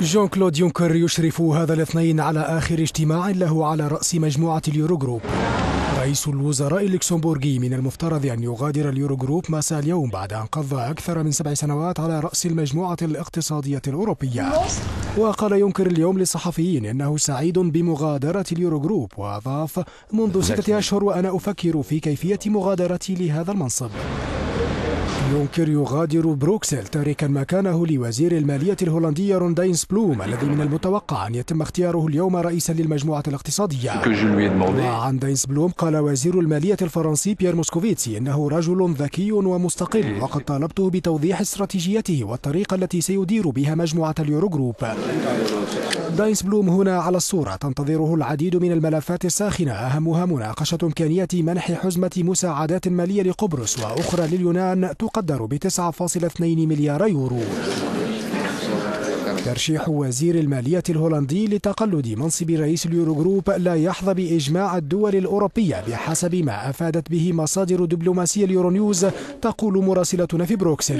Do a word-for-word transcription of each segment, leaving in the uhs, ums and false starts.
جون كلود يونكر يشرف هذا الاثنين على آخر اجتماع له على رأس مجموعة اليورو جروب. رئيس الوزراء اللوكسمبورغي من المفترض أن يغادر اليورو جروب مساء اليوم بعد أن قضى أكثر من سبع سنوات على رأس المجموعة الاقتصادية الأوروبية. وقال يونكر اليوم للصحفيين إنه سعيد بمغادرة اليورو جروب، وأضاف: منذ ستة أشهر وأنا أفكر في كيفية مغادرتي لهذا المنصب. يونكر يغادر بروكسل تاركا مكانه لوزير المالية الهولندي رون دايسبلوم الذي من المتوقع أن يتم اختياره اليوم رئيسا للمجموعة الاقتصادية. وعن دايسبلوم قال وزير المالية الفرنسي بيير موسكوفيتسي إنه رجل ذكي ومستقل، وقد طالبته بتوضيح استراتيجيته والطريقة التي سيدير بها مجموعة اليورو جروب. دايسبلوم هنا على الصورة تنتظره العديد من الملفات الساخنة، أهمها مناقشة إمكانية منح حزمة مساعدات مالية لقبرص وأخرى لليونان تقدر ب تسعة فاصلة اثنين مليار يورو. ترشيح وزير المالية الهولندي لتقلد منصب رئيس اليورو جروب لا يحظى بإجماع الدول الأوروبية بحسب ما أفادت به مصادر دبلوماسية اليورو نيوز، تقول مراسلتنا في بروكسل.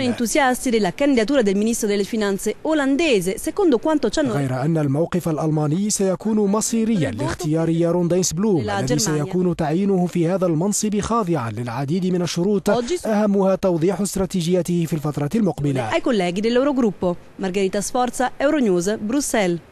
غير أن الموقف الألماني سيكون مصيريا لاختيار يارون دايسبلوم الذي سيكون تعيينه في هذا المنصب خاضعا للعديد من الشروط، أهمها توضيح استراتيجيته في الفترة المقبلة. Ai colleghi dell'Eurogruppo, Margherita Sforza, Euronews, Bruxelles.